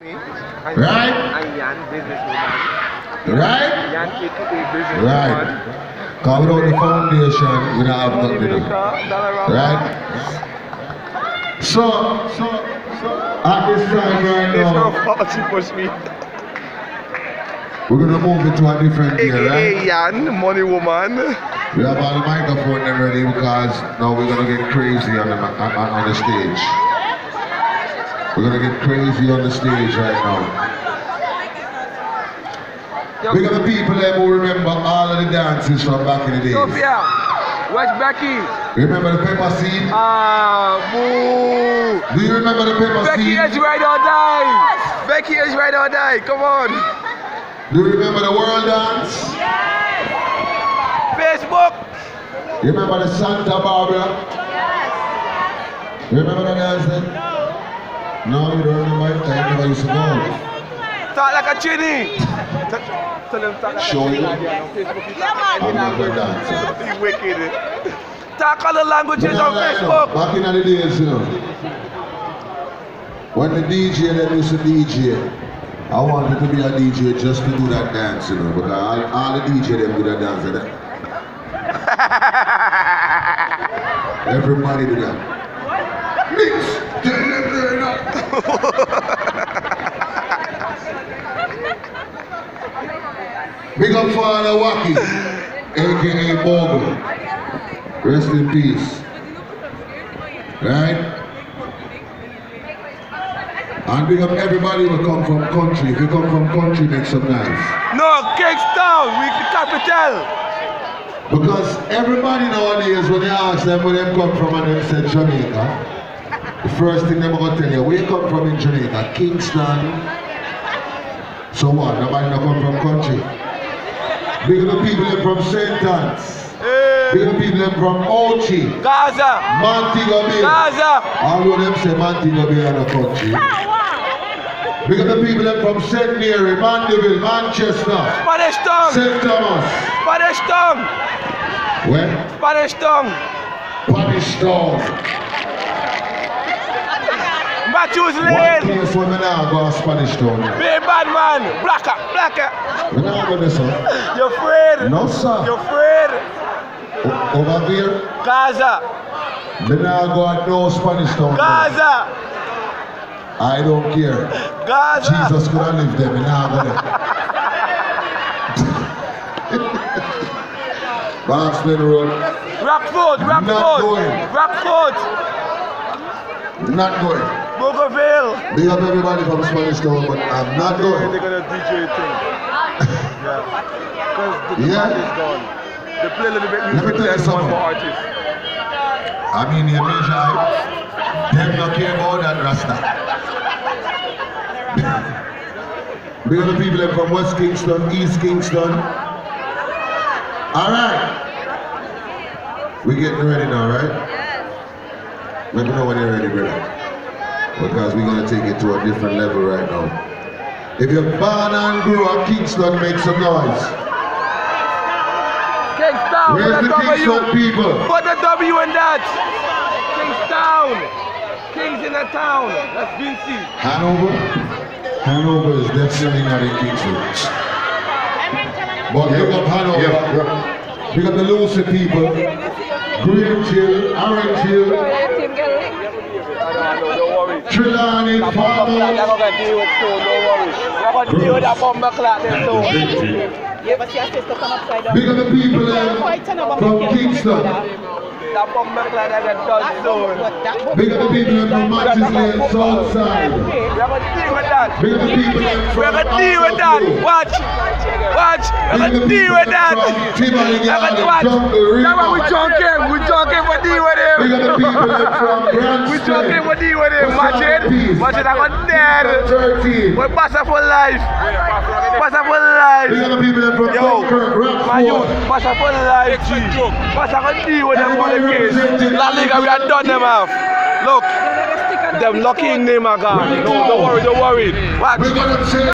Right? And Yan, businesswoman. Right? Yan, businesswoman. Right. Because without the foundation, we don't have nothing. Right? So, at this time right now, we're going to move it to a different gear, right? AKA Yan, money woman. We have all the microphone and ready because now we're going to get crazy on the stage. We're going to get crazy on the stage right now. We got the people there who remember all of the dances from back in the days. Sophia, where's Becky? Remember the pepper seed? Boo! Do you remember the pepper Becky seed? is ride or die! Becky is ride or die, come on! Do you remember the world dance? Yes! Facebook! You remember the Santa Barbara? Yes! You remember the dance then? No, you don't remember it? I never used to go. Talk like a chinny! Tell them talk like Show a you. chinny. Facebook, I'm not going to dance. He's wicked. Talk all the languages on Facebook. Back in the days, you know, when the DJ then used to DJ, I wanted to be a DJ just to do that dance, you know, because all the DJ them do that dance, you know? Everybody do that. Mix! Big up Father Wacky, aka Bogle. Rest in peace. Right? And big up everybody who come from country. If you come from country, make some noise. No, Kingstown, we the capital. Because everybody nowadays, when you ask them where they come from and they say Jamaica, the first thing they're going to tell you, where you come from in Jamaica? Kingston. So what? Nobody not come from country. Big up the people from St. Anne's. Big up the people from Ochi. Gaza. Montego Bay. Gaza. Although them say Montego Bay are the country. Big up the people from St. Mary, Mandeville, Manchester. Spanish tongue. St. Thomas. Spanish tongue. Where? Spanish tongue. Spanish Town. Matthews One Lane. place where we now go to Spanish Town. Be bad man. Blacker, blacker. We now go there, sir. You're afraid. No, sir. You're afraid. Over there, Gaza. we now go at no Spanish Town. Gaza. I don't care. Gaza. Jesus could have lived there, we now go there. Barnsley Road. Rockford, Not Rockford. going. Rockford. Not going. Bougainville. Big up everybody from Spanish Town, but I'm not going. They're gonna DJ thing. Yeah. Because the band is gone. They play a little bit Let me music tell you and one something. more artist. I mean, you major hype. Them don't care about that Rasta. Big up the people from West Kingston, East Kingston. Alright. We getting ready now, right? Let me know when you're ready, brother. Because we're going to take it to a different level right now. If you're born and grew up Kingston, make some noise. Kingstown. Where's the Kingston people? Put the W in that. Kingstown. Kings in the town. That's Vinci. Hanover? Hanover is definitely not in Kingston. But look up Hanover. Look up the Lucy people. Green Hill, Orange Hill. Trelawney, Farmer. You're going to deal with soon, don't worry. You're going to deal with that bomb clock there soon. Yeah, but your sister come upside down. Big up the people from Kingston. That bomb clock that get done soon. Big up the people from Manchester, Southside. We're going to deal with that. Big up the people We're from going to deal with that. Watch. Watch. We're going to deal with that. Watch. That's why we joking. We joking for deal with him. Big up the people from We joking for deal with him. Imagine. Imagine I'm dead. 13. We're passing for life. Passing for life. Big up the people from Dunkirk, My youth, Rockford. passing for life. Passing for deal with them for the case. La Liga, we have done them off. Look. Them lucky in name are gone. No, don't worry, don't worry. Watch. We're gonna